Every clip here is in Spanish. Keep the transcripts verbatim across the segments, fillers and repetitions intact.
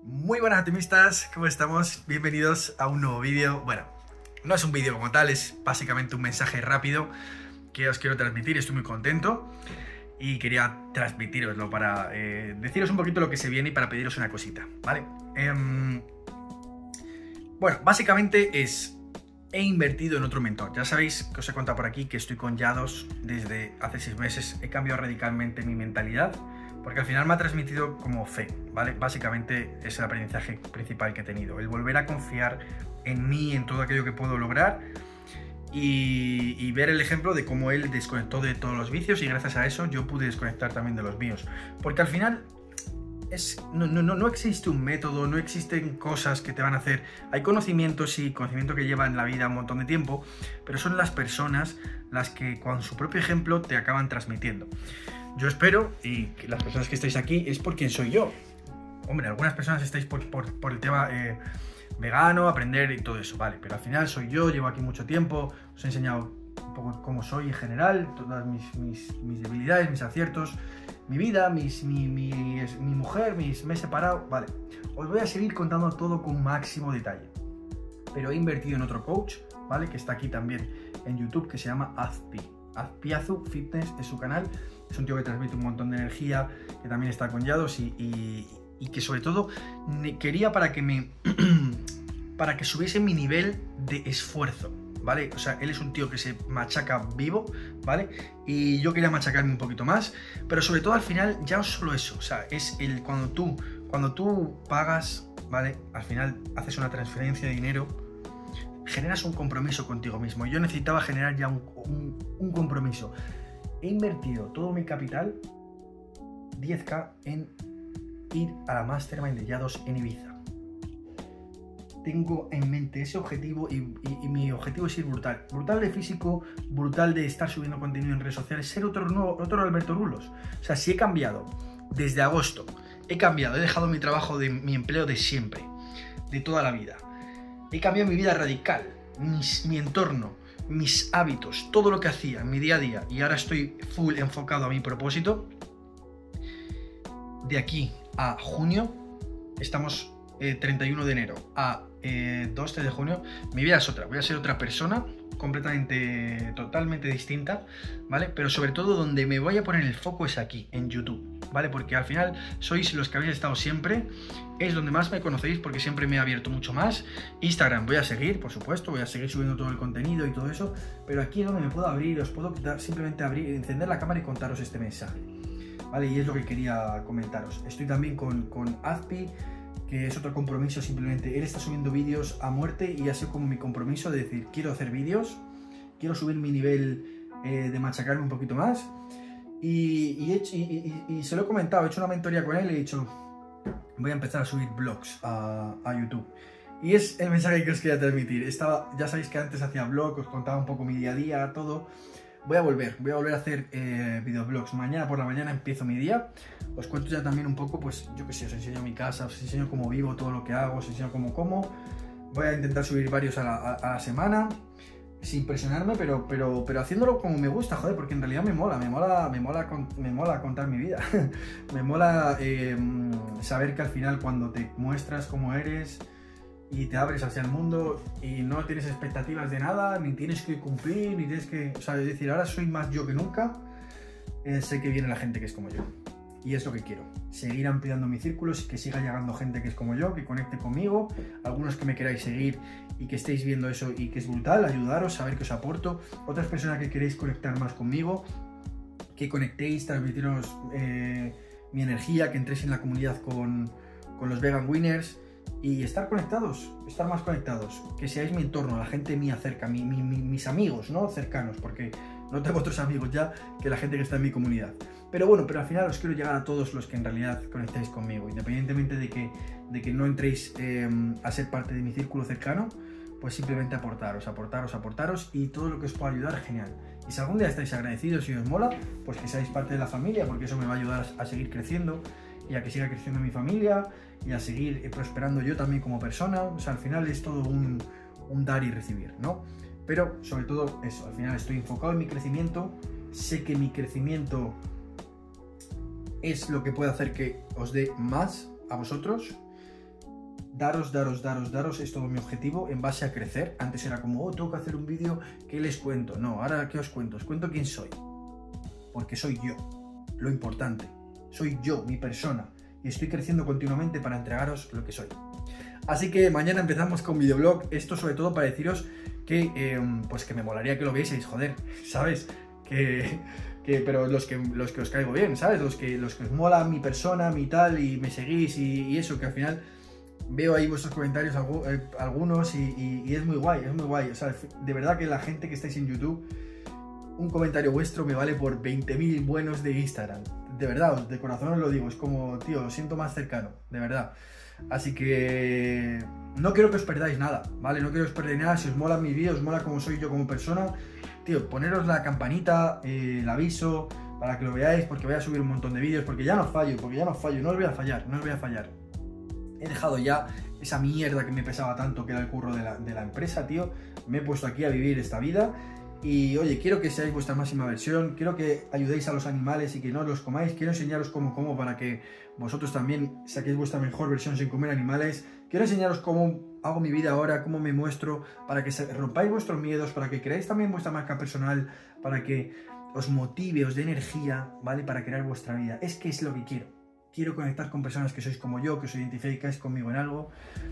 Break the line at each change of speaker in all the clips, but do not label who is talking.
Muy buenas optimistas, ¿cómo estamos? Bienvenidos a un nuevo vídeo. Bueno, no es un vídeo como tal, es básicamente un mensaje rápido que os quiero transmitir. Estoy muy contento y quería transmitiroslo para eh, deciros un poquito lo que se viene y para pediros una cosita, ¿vale? Eh, bueno, básicamente es... He invertido en otro mentor. Ya sabéis que os he contado por aquí que estoy con Yados desde hace seis meses. He cambiado radicalmente mi mentalidad porque al final me ha transmitido como fe, ¿vale? Básicamente es el aprendizaje principal que he tenido. El volver a confiar en mí, en todo aquello que puedo lograr y, y ver el ejemplo de cómo él desconectó de todos los vicios y gracias a eso yo pude desconectar también de los míos. Porque al final... Es, no, no, no existe un método, no existen cosas que te van a hacer. Hay conocimientos y conocimiento que lleva en la vida un montón de tiempo, pero son las personas las que con su propio ejemplo te acaban transmitiendo. Yo espero, y que las personas que estáis aquí es por quien soy yo. Hombre, algunas personas estáis por, por, por el tema eh, vegano, aprender y todo eso, vale, pero al final soy yo, llevo aquí mucho tiempo, os he enseñado un poco cómo soy en general, todas mis, mis, mis debilidades, mis aciertos, mi vida, mis, mi, mi, mi mujer, mis, me he separado, vale. Os voy a seguir contando todo con máximo detalle. Pero he invertido en otro coach, ¿vale? Que está aquí también en YouTube, que se llama Azpi. Azpiazu Fitness es su canal. Es un tío que transmite un montón de energía, que también está con Yados y, y, y que sobre todo quería para que me... para que subiese mi nivel de esfuerzo, ¿vale? O sea, él es un tío que se machaca vivo, ¿vale? Y yo quería machacarme un poquito más, pero sobre todo al final ya no solo eso, o sea, es el cuando tú, cuando tú pagas, ¿vale? Al final haces una transferencia de dinero, generas un compromiso contigo mismo. Yo necesitaba generar ya un, un, un compromiso. He invertido todo mi capital, diez K, en ir a la Mastermind de Yados en Ibiza. Tengo en mente ese objetivo y, y, y mi objetivo es ir brutal. Brutal de físico, brutal de estar subiendo contenido en redes sociales, ser otro, nuevo, otro Alberto Rulos. O sea, si he cambiado desde agosto, he cambiado, he dejado mi trabajo, de mi empleo de siempre, de toda la vida. He cambiado mi vida radical, mis, mi entorno, mis hábitos, todo lo que hacía en mi día a día y ahora estoy full enfocado a mi propósito. De aquí a junio, estamos eh, treinta y uno de enero, a eh, dos de junio, mi vida es otra, voy a ser otra persona completamente, totalmente distinta, ¿vale? Pero sobre todo donde me voy a poner el foco es aquí, en YouTube, ¿vale? Porque al final sois los que habéis estado siempre, es donde más me conocéis porque siempre me he abierto mucho más. Instagram voy a seguir, por supuesto, voy a seguir subiendo todo el contenido y todo eso, pero aquí es donde me puedo abrir, os puedo quitar, simplemente abrir, encender la cámara y contaros este mensaje, ¿vale? Y es lo que quería comentaros. Estoy también con, con Azpi, que es otro compromiso simplemente. Él está subiendo vídeos a muerte y ha sido como mi compromiso de decir, quiero hacer vídeos, quiero subir mi nivel eh, de machacarme un poquito más. Y, y, hecho, y, y, y se lo he comentado, he hecho una mentoría con él y he dicho, voy a empezar a subir vlogs a, a YouTube. Y es el mensaje que os quería transmitir. Estaba, ya sabéis que antes hacía vlog, os contaba un poco mi día a día, todo. Voy a volver, voy a volver a hacer eh, videoblogs. Mañana por la mañana empiezo mi día. Os cuento ya también un poco, pues yo que sé, os enseño mi casa, os enseño cómo vivo, todo lo que hago, os enseño cómo como. Voy a intentar subir varios a la, a, a la semana, sin presionarme, pero, pero, pero haciéndolo como me gusta, joder, porque en realidad me mola, me mola, me mola, me mola contar mi vida. Me mola eh, saber que al final cuando te muestras cómo eres y te abres hacia el mundo y no tienes expectativas de nada, ni tienes que cumplir, ni tienes que... O sea, es decir, ahora soy más yo que nunca, eh, sé que viene la gente que es como yo. Y es lo que quiero, seguir ampliando mi círculo, que siga llegando gente que es como yo, que conecte conmigo, algunos que me queráis seguir y que estéis viendo eso y que es brutal, ayudaros, saber que os aporto, otras personas que queréis conectar más conmigo, que conectéis, transmitiros eh, mi energía, que entréis en la comunidad con, con los Vegan Winners, y estar conectados, estar más conectados, que seáis mi entorno, la gente mía cerca, mi, mi, mi, mis amigos, ¿no? Cercanos, porque no tengo otros amigos ya que la gente que está en mi comunidad. Pero bueno, pero al final os quiero llegar a todos los que en realidad conectáis conmigo, independientemente de que, de que no entréis eh, a ser parte de mi círculo cercano, pues simplemente aportaros, aportaros, aportaros y todo lo que os pueda ayudar, genial. Y si algún día estáis agradecidos y os mola, pues que seáis parte de la familia, porque eso me va a ayudar a seguir creciendo y a que siga creciendo mi familia y a seguir prosperando yo también como persona. O sea, al final es todo un, un dar y recibir, ¿no? Pero sobre todo eso, al final estoy enfocado en mi crecimiento, sé que mi crecimiento es lo que puede hacer que os dé más a vosotros daros, daros, daros, daros, es todo mi objetivo en base a crecer. Antes era como, oh, tengo que hacer un vídeo, ¿qué les cuento? No, ahora ¿qué os cuento? Os cuento quién soy. Porque soy yo, lo importante. Soy yo, mi persona. Y estoy creciendo continuamente para entregaros lo que soy. Así que mañana empezamos con videoblog. Esto sobre todo para deciros que, eh, pues que me molaría que lo vieseis, joder, ¿sabes? Que... Que, pero los que, los que os caigo bien, ¿sabes? Los que, los que os mola mi persona, mi tal, y me seguís y, y eso, que al final veo ahí vuestros comentarios algunos y, y, y es muy guay, es muy guay. O sea, de verdad que la gente que estáis en YouTube, un comentario vuestro me vale por veinte mil buenos de Instagram. De verdad, de corazón os lo digo, es como, tío, lo siento más cercano, de verdad. Así que no quiero que os perdáis nada, ¿vale? No quiero que os perdáis nada. Si os mola mi vídeo, os mola cómo soy yo como persona, tío, poneros la campanita, eh, el aviso, para que lo veáis, porque voy a subir un montón de vídeos, porque ya no fallo, porque ya no fallo, no os voy a fallar, no os voy a fallar. He dejado ya esa mierda que me pesaba tanto, que era el curro de la, de la empresa, tío. Me he puesto aquí a vivir esta vida. Y oye, quiero que seáis vuestra máxima versión, quiero que ayudéis a los animales y que no los comáis, quiero enseñaros cómo como para que vosotros también saquéis vuestra mejor versión sin comer animales, quiero enseñaros cómo hago mi vida ahora, cómo me muestro, para que rompáis vuestros miedos, para que creáis también vuestra marca personal, para que os motive, os dé energía, ¿vale? Para crear vuestra vida. Es que es lo que quiero. Quiero conectar con personas que sois como yo, que os identificáis conmigo en algo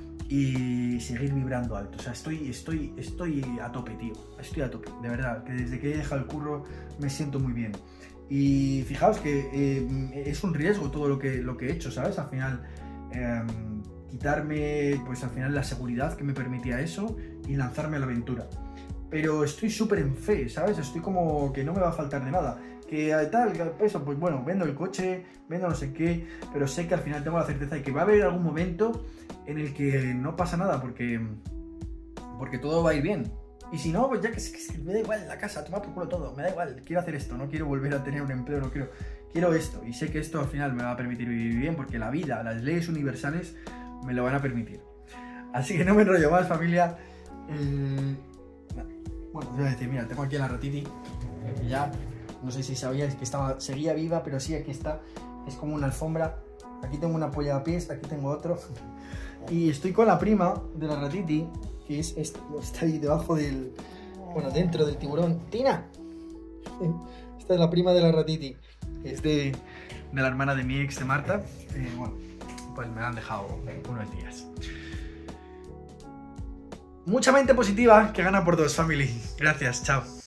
y seguir vibrando alto. O sea, estoy, estoy, estoy a tope, tío. Estoy a tope, de verdad. Que desde que he dejado el curro me siento muy bien. Y fijaos que eh, es un riesgo todo lo que, lo que he hecho, ¿sabes? Al final, eh, quitarme, pues al final la seguridad que me permitía eso y lanzarme a la aventura. Pero estoy súper en fe, ¿sabes? Estoy como que no me va a faltar de nada. Que tal, que eso, pues bueno, vendo el coche, vendo no sé qué, pero sé que al final tengo la certeza de que va a haber algún momento en el que no pasa nada, porque, porque todo va a ir bien. Y si no, pues ya que, que, que me da igual la casa, toma por culo todo, me da igual, quiero hacer esto, no quiero volver a tener un empleo, no quiero, quiero esto. Y sé que esto al final me va a permitir vivir bien, porque la vida, las leyes universales me lo van a permitir. Así que no me enrollo más, familia. Eh, bueno, os voy a decir, mira, tengo aquí a la ratiti, que ya... No sé si sabíais que estaba, seguía viva, pero sí, aquí está. Es como una alfombra. Aquí tengo una polla a pies, aquí tengo otro. Y estoy con la prima de la ratiti, que es esta, está ahí debajo del... Bueno, dentro del tiburón. ¡Tina! Esta es la prima de la ratiti. Es de, de la hermana de mi ex, de Marta. Eh, bueno, pues me la han dejado unos días. Mucha mente positiva que gana por dos, family. Gracias, chao.